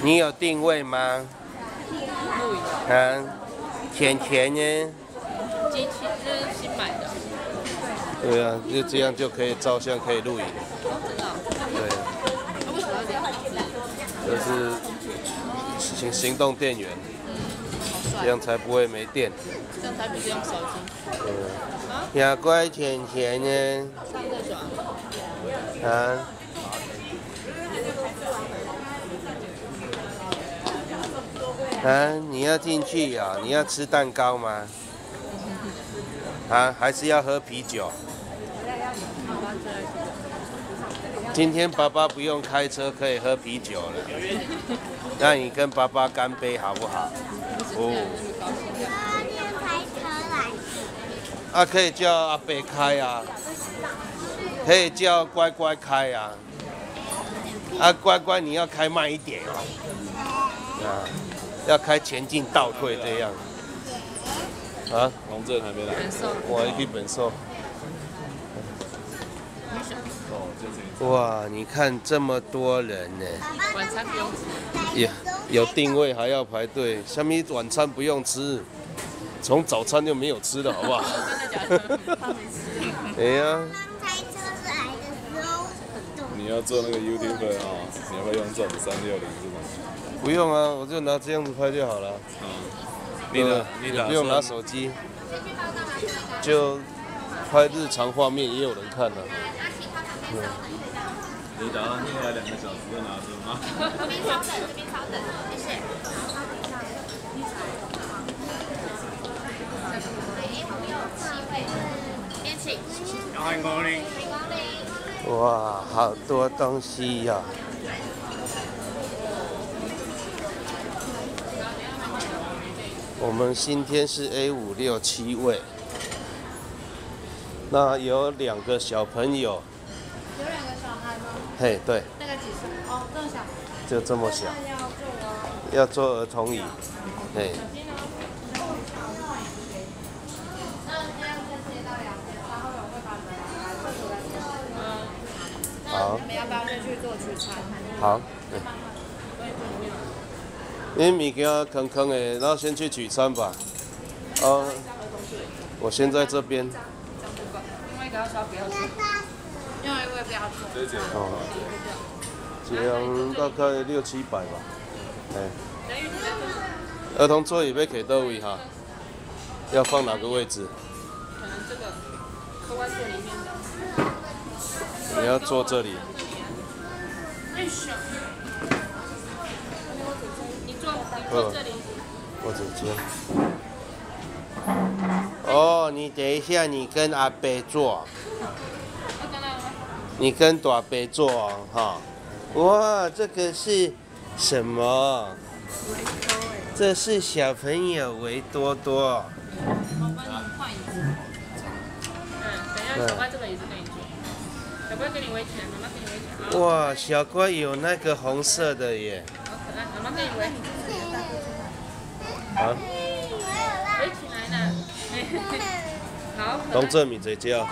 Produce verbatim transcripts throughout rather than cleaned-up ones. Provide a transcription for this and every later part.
你有定位吗？啊，钱钱呢？ 机器这是新买的。 对啊，就这样就可以照相，可以录影。对。 为什么要这样？ 这是行行动电源，这样才不会没电。 这样才不是用手机。 对。呀，乖钱钱呢？ 上厕所。 啊。啊，你要进去呀、哦？你要吃蛋糕吗？啊，还是要喝啤酒？今天爸爸不用开车，可以喝啤酒了。那你跟爸爸干杯好不好？哦。啊，可以叫阿伯开啊，可以叫乖乖开啊。啊，乖乖你要开慢一点哦。啊。要开前进倒退这样。啊， 龙镇还没来。 我还去本寿。哇，你看这么多人呢。 晚餐不用吃。 有有定位还要排队，下面晚餐不用吃，从早餐就没有吃了，好不好？ 真的假的？他没吃。 哎呀。 你要做那个 YouTuber 啊？你要不要用这种三六零这种？ 不用啊，我就拿这样子拍就好了。 嗯，你的你不用拿手机，就拍日常画面也有人看了。嗯。 你打算另外两个小时就拿着吗？ 这边稍等，这边稍等，谢谢。边请。 欢迎光临。 哇，好多东西呀、啊！我们今天是 A 五六七位，那有两个小朋友。 有两个小孩吗？ 嘿，对。 大概几岁？哦，这么小。 就这么小。 要坐要坐儿童椅。嘿。好。 你们要不要先去做取餐？ 好。对。因为物件坑坑的，然后先去取餐吧。哦。我先在这边。 另外一个要烧不要吃。 另外一位不要吃。 这件。 哦。这样大概六七百吧。哎。儿童座椅要给到位哈？要放哪个位置？ 可能这个都在这里面的。 你要坐这里。 哎小。你坐，你坐这里。 我直接。哦，你等一下，你跟阿伯坐。你跟大伯坐哦，哈。哇，这个是什么？这是小朋友维多多。 我帮你换椅子。嗯，等一下，小乖这个椅子给你坐。小乖给你围起来，妈妈给你围起来。 哇，小乖有那个红色的耶。 好可爱，妈妈给你围。 好。 围起来呢。好。 龙正米在叫。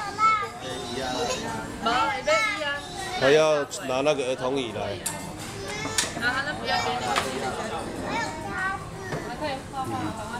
好，预备一啊。 他要拿那个儿童椅来。 啊，那不要给你。还可以画画。